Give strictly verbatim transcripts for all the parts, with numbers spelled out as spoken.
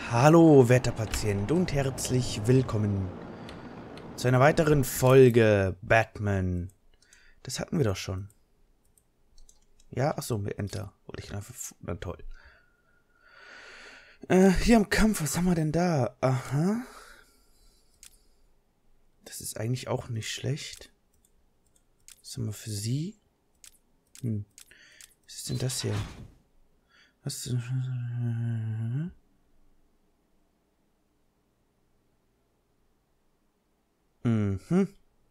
Hallo, werter Patient und herzlich willkommen zu einer weiteren Folge Batman. Das hatten wir doch schon. Ja, achso, mit Enter. Wollte ich einfach... Na toll. Äh, hier im Kampf, was haben wir denn da? Aha. Das ist eigentlich auch nicht schlecht. Was haben wir für sie? Hm. Was ist denn das hier? Was ist... Mhm.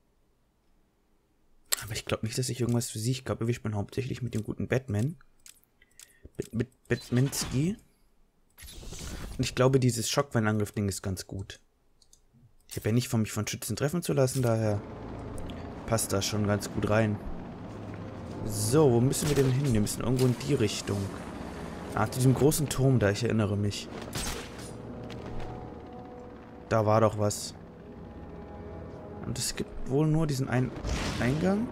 Aber ich glaube nicht, dass ich irgendwas für sie... Ich glaube, wir spielen hauptsächlich mit dem guten Batman. Mit, mit Batmanski. Und ich glaube, dieses Schockwellenangriff-Ding ist ganz gut. Ich habe ja nicht vor, mich von Schützen treffen zu lassen, daher passt das schon ganz gut rein. So, wo müssen wir denn hin? Wir müssen irgendwo in die Richtung. Ah, zu diesem großen Turm da, ich erinnere mich. Da war doch was. Und es gibt wohl nur diesen einen Eingang.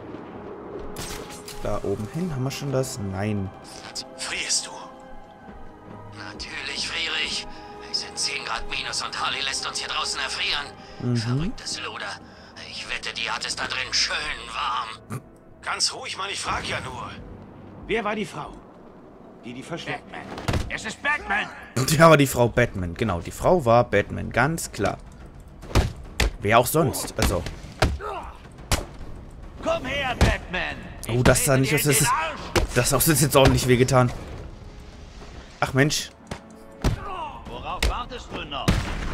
Da oben hin, haben wir schon das? Nein. Frierst du? Natürlich friere ich. Es sind zehn Grad minus und Harley lässt uns hier draußen erfrieren. Mhm. Verrücktes Luder. Ich wette, die hat es da drin schön warm. Ganz ruhig, Mann, ich frag ja nur. Wer war die Frau? Die, die verschleppt. Batman. Es ist Batman! Ja, war die Frau Batman. Genau, die Frau war Batman, ganz klar. Wer auch sonst, also. Komm her, Batman! Oh, das sah nicht aus, das ist... Das hat uns jetzt ordentlich wehgetan. Ach Mensch. Worauf wartest du noch?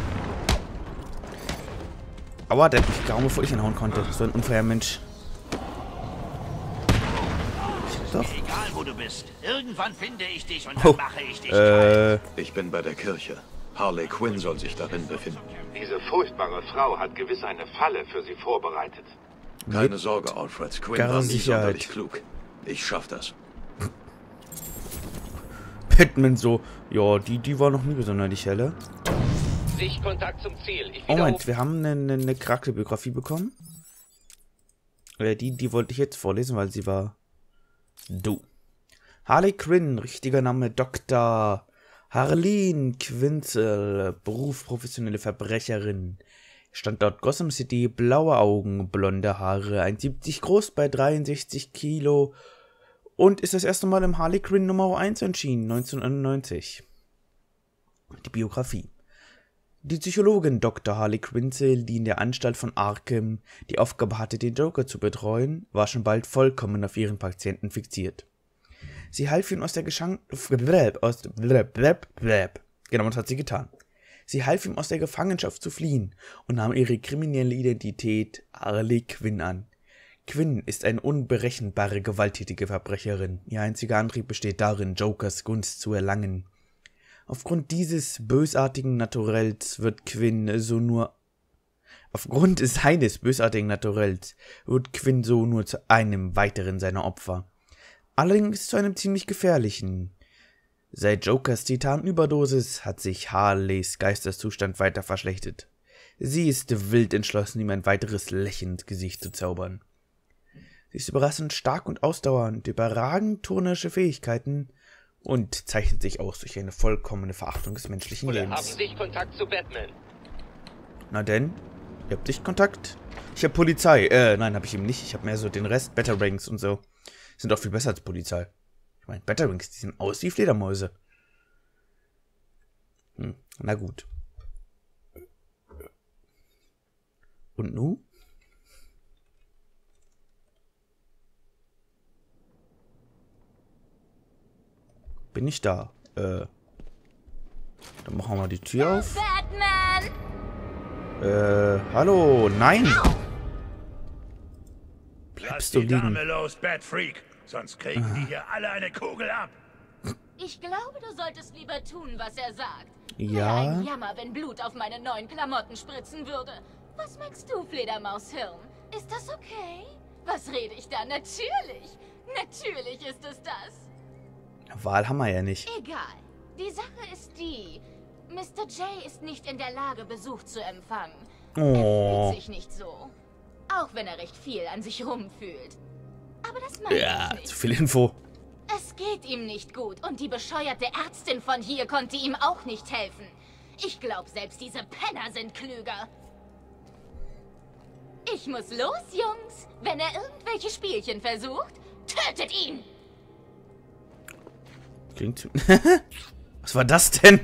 Aua, der hat mich kaum, bevor ich ihn hauen konnte. So ein unfairer Mensch. Doch. Egal, wo du bist. Irgendwann finde ich dich und Oh, dann mache ich dich äh, Ich bin bei der Kirche. Harley Quinn soll sich darin befinden. Diese furchtbare Frau hat gewiss eine Falle für Sie vorbereitet. Keine Sorge, Alfred. Quinn Gar war nicht Sicherheit. sonderlich klug. Ich schaff das. Batman so. Ja, die, die war noch nie besonders helle. Sichtkontakt zum Ziel. Ich Oh, Moment, wir haben eine, eine Charakterbiografie bekommen. Äh, die, die wollte ich jetzt vorlesen, weil sie war... Du. Harley Quinn, richtiger Name Doktor Harleen Quinzel, Beruf professionelle Verbrecherin. Standort Gotham City, blaue Augen, blonde Haare, eins Komma siebzig groß bei dreiundsechzig Kilo und ist das erste Mal im Harley Quinn Nummer eins erschienen, neunzehnhundertneunundneunzig. Die Biografie. Die Psychologin Doktor Harley Quinzel, die in der Anstalt von Arkham die Aufgabe hatte, den Joker zu betreuen, war schon bald vollkommen auf ihren Patienten fixiert. Sie half ihm aus der Geschan... aus Genau, das hat sie getan. Sie half ihm aus der Gefangenschaft zu fliehen und nahm ihre kriminelle Identität Harley Quinn an. Quinn ist eine unberechenbare, gewalttätige Verbrecherin. Ihr einziger Antrieb besteht darin, Jokers Gunst zu erlangen. Aufgrund dieses bösartigen Naturells wird Quinn so nur... Aufgrund seines bösartigen Naturells wird Quinn so nur zu einem weiteren seiner Opfer. Allerdings zu einem ziemlich gefährlichen. Seit Jokers Titanüberdosis hat sich Harleys Geisteszustand weiter verschlechtert. Sie ist wild entschlossen, ihm ein weiteres Lächeln ins Gesicht zu zaubern. Sie ist überraschend stark und ausdauernd, überragend turnerische Fähigkeiten und zeichnet sich aus durch eine vollkommene Verachtung des menschlichen Wir Lebens. haben Sichtkontakt zu Batman. Na denn, ihr habt Sichtkontakt? Ich hab Polizei. Äh, nein, hab ich eben nicht. Ich hab mehr so den Rest, Batarangs und so. Sind auch viel besser als Polizei. Ich meine, Batarangs, die sehen aus wie Fledermäuse. Hm, na gut. Und nu? Bin ich da? Äh. Dann machen wir mal die Tür auf. Batman! Äh, hallo, nein! Bleibst du die liegen? Dame los, Batfreak. Sonst kriegen die hier alle eine Kugel ab. Ich glaube, du solltest lieber tun, was er sagt. Ja. Wäre ein Jammer, wenn Blut auf meine neuen Klamotten spritzen würde. Was meinst du, Fledermaushirn? Ist das okay? Was rede ich da? Natürlich! Natürlich ist es das! Wahl haben wir ja nicht. Egal. Die Sache ist die... Mister J ist nicht in der Lage, Besuch zu empfangen. Oh. Er fühlt sich nicht so. Auch wenn er recht viel an sich rumfühlt. Aber das meine Ja, ich nicht. zu viel Info. Es geht ihm nicht gut und die bescheuerte Ärztin von hier konnte ihm auch nicht helfen. Ich glaube, selbst diese Penner sind klüger. Ich muss los, Jungs. Wenn er irgendwelche Spielchen versucht, tötet ihn! Klingt... Was war das denn?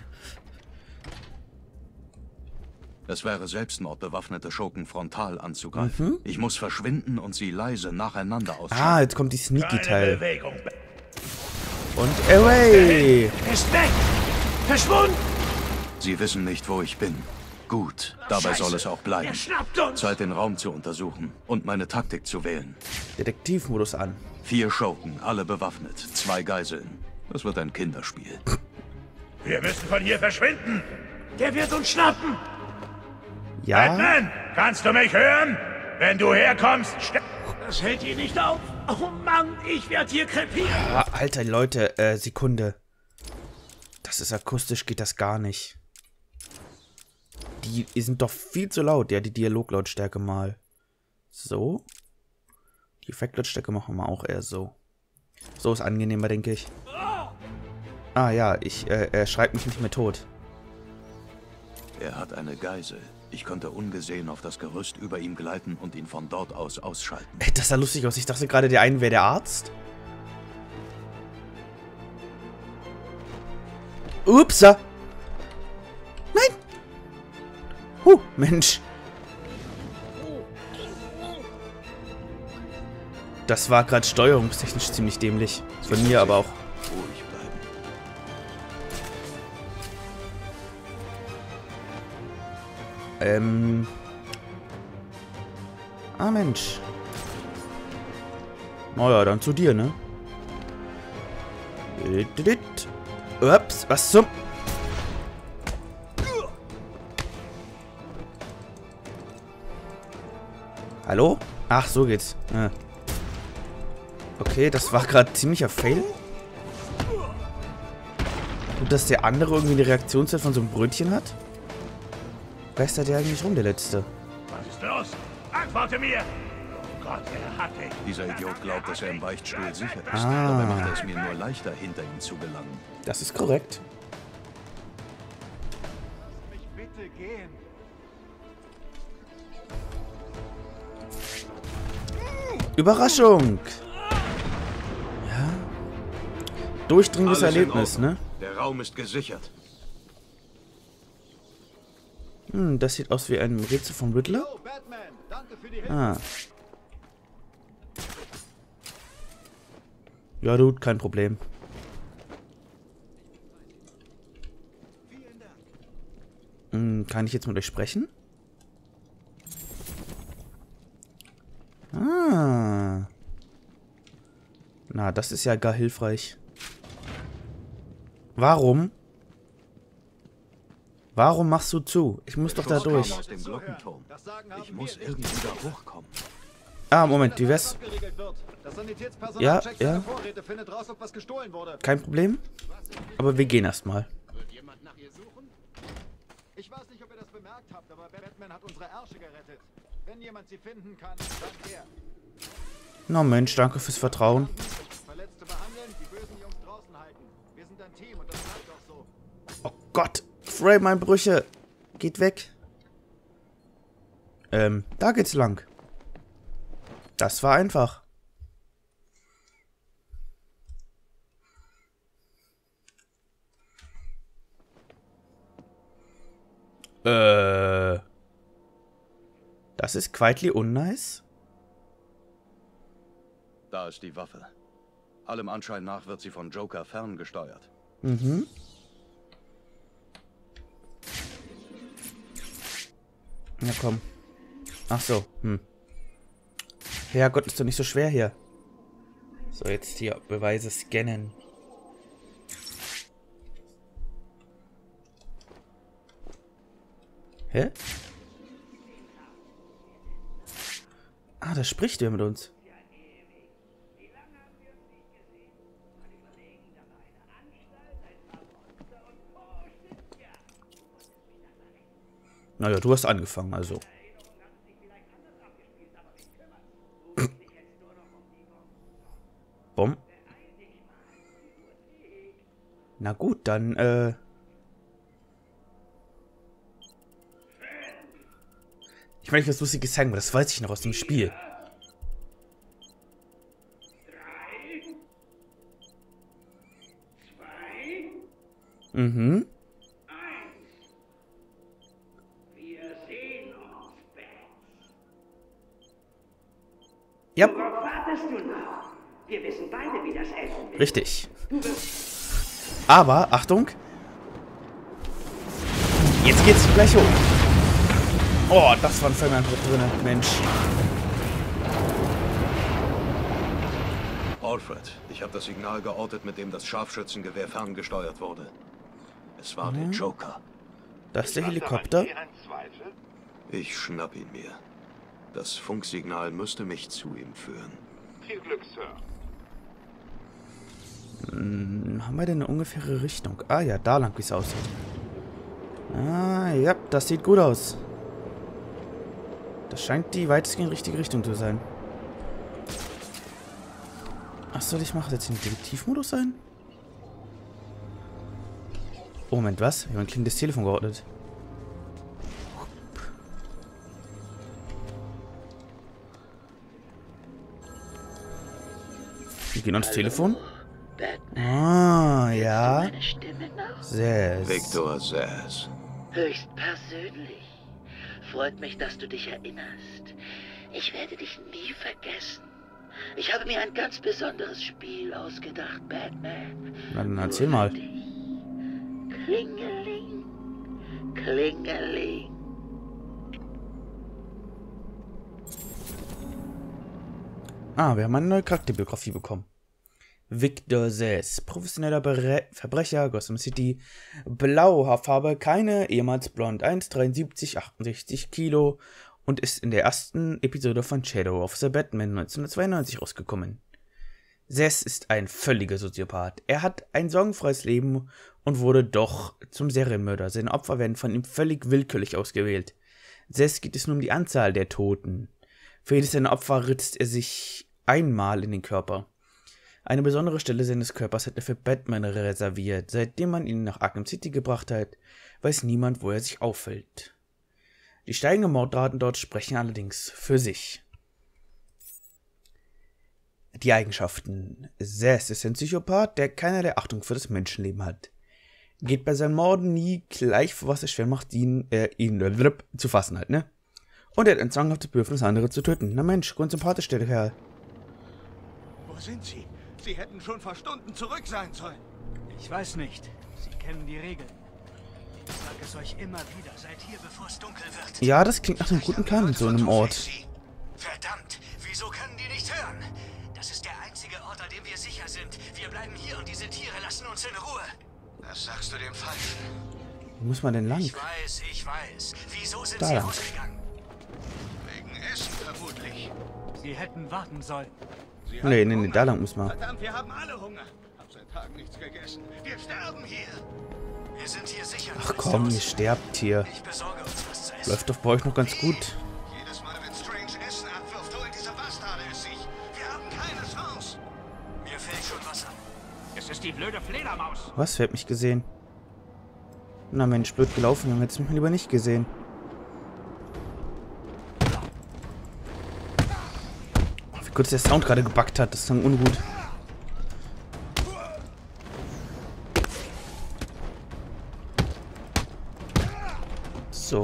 Es wäre Selbstmord, bewaffnete Schurken frontal anzugreifen. Mhm. Ich muss verschwinden und sie leise nacheinander ausschalten. Ah, jetzt kommt die Sneaky-Teil. Bewegung. Und away! Ist weg! Verschwunden! Sie wissen nicht, wo ich bin. Gut, dabei Scheiße. soll es auch bleiben. Er schnappt uns! Zeit, den Raum zu untersuchen und meine Taktik zu wählen. Detektivmodus an. Vier Schurken, alle bewaffnet, zwei Geiseln. Das wird ein Kinderspiel. Wir müssen von hier verschwinden! Der wird uns schnappen! Ja. Batman, kannst du mich hören? Wenn du herkommst, ste das hält ihn nicht auf. Oh Mann, ich werde hier krepieren. Ah, Alter, Leute, äh, Sekunde. Das ist akustisch, geht das gar nicht. Die, die sind doch viel zu laut. Ja, die Dialoglautstärke mal. So. Die Effektlautstärke machen wir auch eher so. So ist angenehmer, denke ich. Ah ja, ich, äh, er schreibt mich nicht mehr tot. Er hat eine Geisel. Ich konnte ungesehen auf das Gerüst über ihm gleiten und ihn von dort aus ausschalten. Ey, das sah lustig aus. Ich dachte gerade, der eine wäre der Arzt. Upsa. Nein. Huh, Mensch. Das war gerade steuerungstechnisch ziemlich dämlich. Von mir aber auch. Ruhig bleiben. Ähm. Ah, Mensch. Naja, dann zu dir, ne? Ups, was zum... Hallo? Ach, so geht's. Ja. Okay, das war gerade ziemlicher Fail. Gut, dass der andere irgendwie eine Reaktionszeit von so einem Brötchen hat. Reißt der eigentlich rum, der Letzte? Was ist los? Antworte mir! Oh Gott, er hat dich. Dieser Idiot glaubt, dass er im Beichtstuhl sicher ist. Ah. Dabei macht er es mir nur leichter, hinter ihn zu gelangen. Das ist korrekt. Mich bitte gehen. Überraschung! Ja. Durchdringendes Alles in Erlebnis, Ordnung. ne? Der Raum ist gesichert. Hm, das sieht aus wie ein Rätsel von Riddler. Oh, Batman, danke für die Hilfe. Ah. Ja, Dude, kein Problem. Hm, kann ich jetzt mit euch sprechen? Ah. Na, das ist ja gar hilfreich. Warum? Warum machst du zu? Ich muss doch da durch. Aus dem Glockenturm. Ich muss irgendwie da hochkommen. Ah, Moment, wie wär's? Ja, ja. Kein Problem. Aber wir gehen erstmal. Ich weiß nicht, ob ihr das bemerkt habt, aber Batman hat unsere Ärsche gerettet. Wenn jemand sie finden kann, dann er. Na Mensch, danke fürs Vertrauen. Verletzte behandeln, die bösen Jungs draußen halten. Wir sind ein Team und das bleibt auch so. Oh Gott, Frame-Einbrüche. Geht weg. Ähm, da geht's lang. Das war einfach. Äh. Das ist quietly unnice. Da ist die Waffe. Allem Anschein nach wird sie von Joker ferngesteuert. Mhm. Na komm. Ach so, hm. Herrgott, ist doch nicht so schwer hier. So, jetzt hier Beweise scannen. Hä? Ah, da spricht wer mit uns. Naja, du hast angefangen, also. Bumm. Na gut, dann, äh... Ich meine, ich was Lustiges zeigen, aber das weiß ich noch aus dem Spiel. Mhm. Ja. Worauf wartest du noch? Wir wissen beide, wie das enden wird. Richtig. Aber, Achtung. Jetzt geht's gleich hoch. Oh, das war ein Feuerwehr drin, Mensch. Alfred, ich habe das Signal geortet, mit dem das Scharfschützengewehr ferngesteuert wurde. Es war der Joker. Das ist der Helikopter. Ein Zweifel? Ich schnapp ihn mir. Das Funksignal müsste mich zu ihm führen. Viel Glück, Sir. Hm, haben wir denn eine ungefähre Richtung? Ah ja, da lang, wie es aussieht. Ah, ja, das sieht gut aus. Das scheint die weitestgehend richtige Richtung zu sein. Achso, ich mache jetzt den Detektivmodus ein? Oh, Moment, was? Wir haben ein klingendes Telefon geordnet. Wir gehen ans Telefon. Ah, ja. Zsasz. Victor Zsasz. Höchst persönlich. Freut mich, dass du dich erinnerst. Ich werde dich nie vergessen. Ich habe mir ein ganz besonderes Spiel ausgedacht, Batman. Na dann erzähl mal. Klingeling, Klingeling. Ah, wir haben eine neue Charakterbiografie bekommen. Victor Zsasz, professioneller Bre Verbrecher, Gotham City, blaue Haarfarbe, keine, ehemals blond, eins Komma dreiundsiebzig, achtundsechzig Kilo und ist in der ersten Episode von Shadow of the Batman neunzehnhundertzweiundneunzig rausgekommen. Zsasz ist ein völliger Soziopath. Er hat ein sorgenfreies Leben und wurde doch zum Serienmörder. Seine Opfer werden von ihm völlig willkürlich ausgewählt. Zsasz geht es nur um die Anzahl der Toten. Für jedes seiner Opfer ritzt er sich einmal in den Körper. Eine besondere Stelle seines Körpers hat er für Batman reserviert. Seitdem man ihn nach Arkham City gebracht hat, weiß niemand, wo er sich aufhält. Die steigenden Mordraten dort sprechen allerdings für sich. Die Eigenschaften. Zsasz ist ein Psychopath, der keinerlei Achtung für das Menschenleben hat. Geht bei seinen Morden nie gleich, vor was es schwer macht, ihn, äh, ihn äh, zu fassen halt, ne? Und er hat ein zwanghaftes Bedürfnis, andere zu töten. Na Mensch, ganz sympathisch, der Kerl. Wo sind Sie? Sie hätten schon vor Stunden zurück sein sollen. Ich weiß nicht. Sie kennen die Regeln. Ich sage es euch immer wieder. Seid hier, bevor es dunkel wird. Ja, das klingt nach einem guten Plan in so einem Ort. Verdammt, wieso können die nicht hören? Das ist der einzige Ort, an dem wir sicher sind. Wir bleiben hier und diese Tiere lassen uns in Ruhe. Das sagst du dem Falschen. Wo muss man denn lang? Ich weiß, ich weiß. Wieso sind Da sie lang. ausgegangen? Wegen Essen vermutlich. Sie hätten warten sollen. Sie Nee, haben nee, nee, Hunger. da lang muss man. Verdammt, wir haben alle Hunger. Hab seit Tagen nichts gegessen. Wir sterben hier. Wir sind hier sicher. Ach komm, ihr sterbt hier. Ich besorge uns was zu essen. Läuft doch bei euch noch ganz gut. Jedes Mal, wenn Strange Essen abwirft, holen diese Bastarde es sich. Wir haben keine Chance. Mir fehlt schon Wasser. Es ist die blöde Fledermaus. Was? Wer hat mich gesehen? Na Mensch, blöd gelaufen. Wir haben jetzt mich lieber nicht gesehen. Oh, wie kurz der Sound gerade gebackt hat. Das ist dann ungut. So.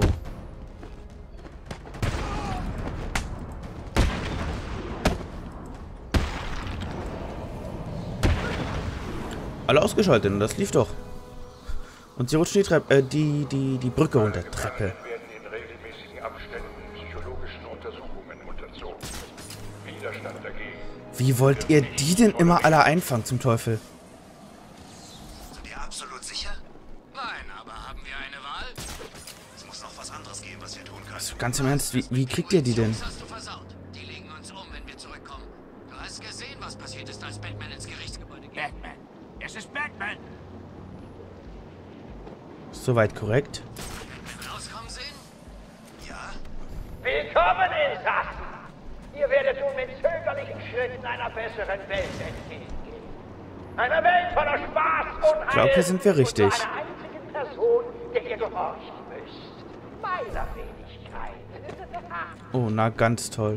Alle ausgeschaltet und das lief doch. Und sie rutschen die Treppe, äh, die, die, die Brücke runter, Treppe. werden in regelmäßigen Abständen psychologischen Untersuchungen unterzogen. Widerstand dagegen. Wie wollt ihr die denn immer alle einfangen, zum Teufel? Bist du dir absolut sicher? Nein, aber haben wir eine Wahl? Es muss noch was anderes geben, was wir tun können. Also ganz im Ernst, wie, wie kriegt ihr die denn? Das hast du versaut. Die legen uns um, wenn wir zurückkommen. Du hast gesehen, was passiert ist, als Batman ins Gerichtsgebäude ging. Batman. Es ist Batman. Soweit korrekt. Batman rauskommen sehen? Ja. Willkommen, Insassen. Ihr werdet nun mit zögerlichen Schritten einer besseren Welt entgegengehen. Eine Welt voller Spaß und Ich glaube, hier sind wir richtig. Und einer einzigen Person, der ihr gehorchen müsst. Meiner Wenigkeit. Oh, na, ganz toll.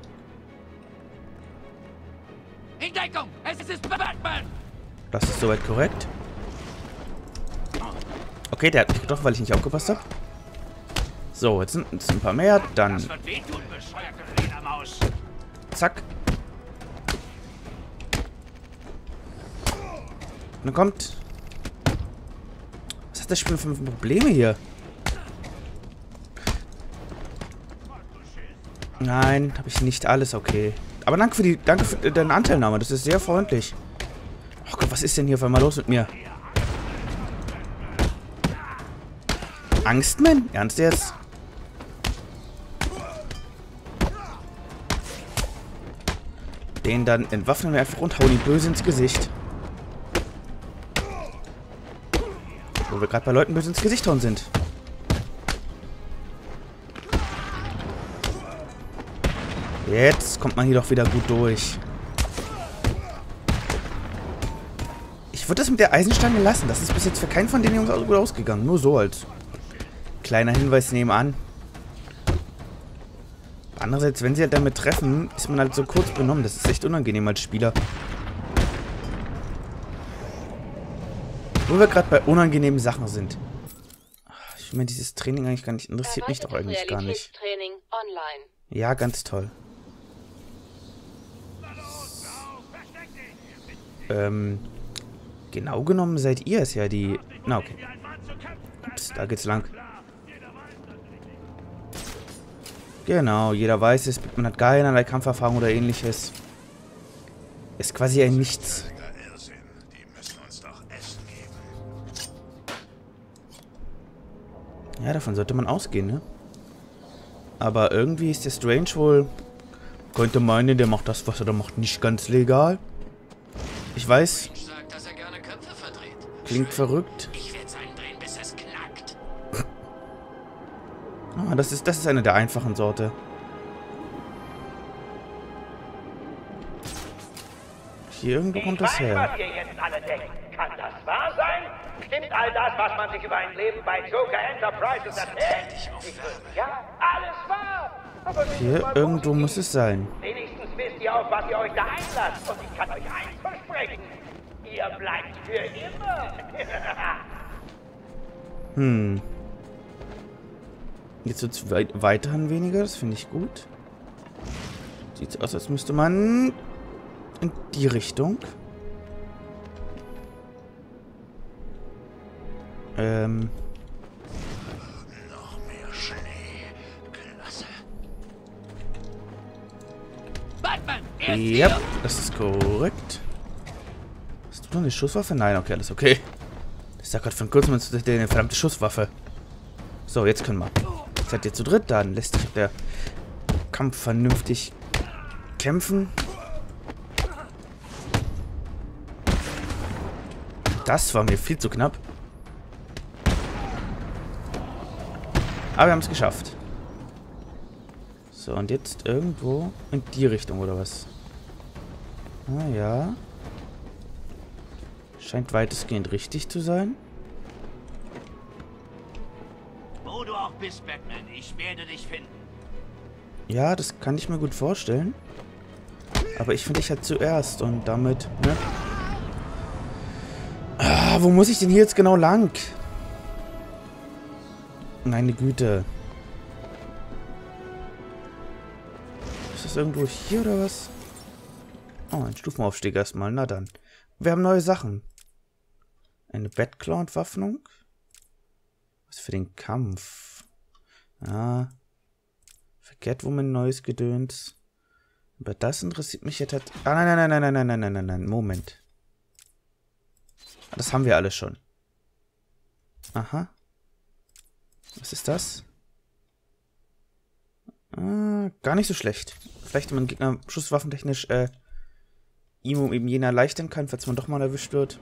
In Deckung! Es ist Batman! Das ist soweit korrekt. Okay, der hat mich getroffen, weil ich nicht aufgepasst habe. So, jetzt sind es ein paar mehr. Dann. Das wird wehtun, bescheuerte Fledermaus. Zack. Und dann kommt. Was hat das Spiel für Probleme hier? Nein, habe ich nicht alles, okay. Aber danke für die, danke für deine Anteilnahme, das ist sehr freundlich. Oh Gott, was ist denn hier auf einmal los mit mir? Angstman? Ernst jetzt? Den dann entwaffnen wir einfach und hauen ihn böse ins Gesicht. Wo wir gerade bei Leuten böse ins Gesicht hauen sind. Jetzt kommt man hier doch wieder gut durch. Ich würde das mit der Eisenstange lassen. Das ist bis jetzt für keinen von den Jungs gut ausgegangen. Nur so als kleiner Hinweis nebenan. Andererseits, wenn sie halt damit treffen, ist man halt so kurz benommen. Das ist echt unangenehm als Spieler. Wo wir gerade bei unangenehmen Sachen sind. Ich meine, dieses Training eigentlich gar nicht interessiert mich doch eigentlich gar nicht. Ja, ganz toll. Ähm, genau genommen seid ihr es ja, die... Na, okay. Ups, da geht's lang. Genau, jeder weiß es, man hat keinerlei Kampferfahrung oder ähnliches. Ist quasi ein Nichts. Ja, davon sollte man ausgehen, ne? Aber irgendwie ist der Strange wohl... Könnte meinen, der macht das, was er da macht, nicht ganz legal. Ich weiß. Klingt verrückt. Ah, das ist, das ist eine der einfachen Sorte. Hier irgendwo kommt das her. Was ihr jetzt alle denkt, kann das wahr sein? Stimmt all das, was man sich über ein Leben bei Joker Enterprises erzählt? Ich würde, ja, alles wahr. Aber hier irgendwo muss es sein. Wenigstens wisst ihr auch, was ihr euch da einlasst. Und ich kann euch eins versprechen. Ihr bleibt für immer. Hm. Jetzt wird es weit weiterhin weniger. Das finde ich gut. Sieht aus, als müsste man in die Richtung. Ähm. Noch mehr Schnee. Klasse. Ja, das ist korrekt. Hast du noch eine Schusswaffe? Nein, okay, alles okay. Ich sag gerade von kurzem, man hat eine verdammte Schusswaffe. So, jetzt können wir. Seid ihr zu dritt? Dann lässt sich der Kampf vernünftig kämpfen. Das war mir viel zu knapp. Aber wir haben es geschafft. So, und jetzt irgendwo in die Richtung, oder was? Ah, ja. Scheint weitestgehend richtig zu sein. Wo du auch bist, Batman, ich werde dich finden. Ja, das kann ich mir gut vorstellen. Aber ich finde dich halt zuerst und damit, ne? Ah, wo muss ich denn hier jetzt genau lang? Meine Güte. Ist das irgendwo hier oder was? Oh, ein Stufenaufstieg erstmal. Na dann. Wir haben neue Sachen. Eine Batclaw-Entwaffnung. Was für den Kampf. Ah. Catwoman, neues Gedöns. Aber das interessiert mich jetzt halt... Ah, nein, nein, nein, nein, nein, nein, nein, nein, nein. Moment. Das haben wir alles schon. Aha. Was ist das? Ah, gar nicht so schlecht. Vielleicht, wenn man Gegner schusswaffentechnisch äh, ihm um eben jener erleichtern kann, falls man doch mal erwischt wird.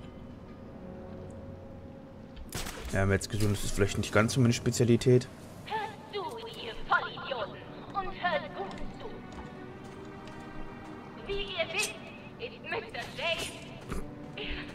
Ja, haben wir jetzt gesehen, das ist vielleicht nicht ganz so meine Spezialität. Hört zu, ihr Vollidioten, und hört gut zu. Wie ihr wisst, ist Mister Dave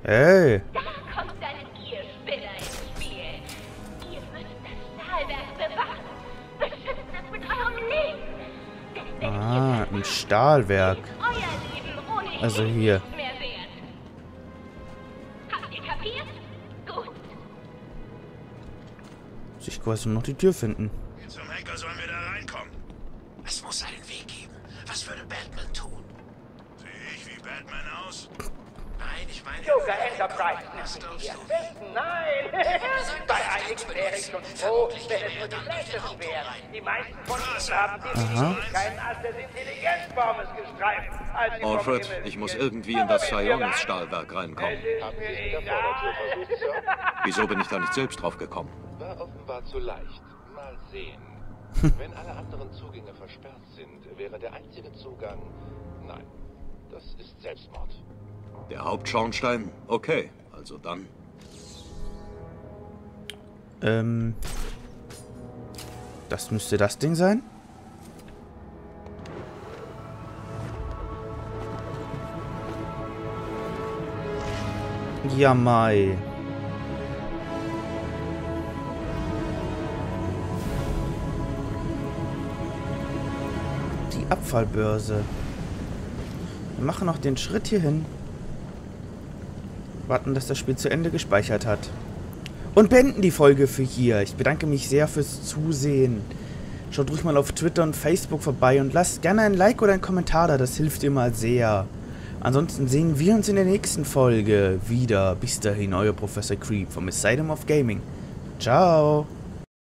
Hey. Da kommt dann ihr Spinner ins Spiel. Ihr müsst das Stahlwerk bewachen. Beschützt es mit eurem Leben. Denn wenn Ah, ihr ein Stahlwerk. euer Leben ohnehin Also hier. nicht mehr wert. Habt ihr kapiert? Gut. Muss ich quasi nur noch die Tür finden. Wie zum Henker sollen wir da reinkommen? Es muss einen Weg geben. Was würde Batman tun? Sehe ich wie Batman aus? Nein, ich meine... Joker Enterprise Was ist glaubst die du? Besten. Nein! Bei einigen wäre ich schon froh, wenn es nur die Schlechtesten wären. Die meisten von ihnen haben definitiv keinen Ast des Intelligenzbaumes gestreift, als sie vom Alfred, Himmel ich muss fielen. irgendwie in Aber das wenn wir Psionis-Stahlwerk reinkommen. Es ist mir egal. Wieso bin ich da nicht selbst drauf gekommen? War offenbar zu leicht. Mal sehen. Wenn alle anderen Zugänge versperrt sind, wäre der einzige Zugang... Nein, das ist Selbstmord. Der Hauptschornstein? Okay, also dann. Ähm. Das müsste das Ding sein. Ja, Mai. Die Abfallbörse. Wir machen noch den Schritt hierhin. Warten, dass das Spiel zu Ende gespeichert hat. Und beenden die Folge für hier. Ich bedanke mich sehr fürs Zusehen. Schaut ruhig mal auf Twitter und Facebook vorbei und lasst gerne ein Like oder einen Kommentar da. Das hilft immer sehr. Ansonsten sehen wir uns in der nächsten Folge wieder. Bis dahin, euer Professor Creep vom Asylum of Gaming. Ciao.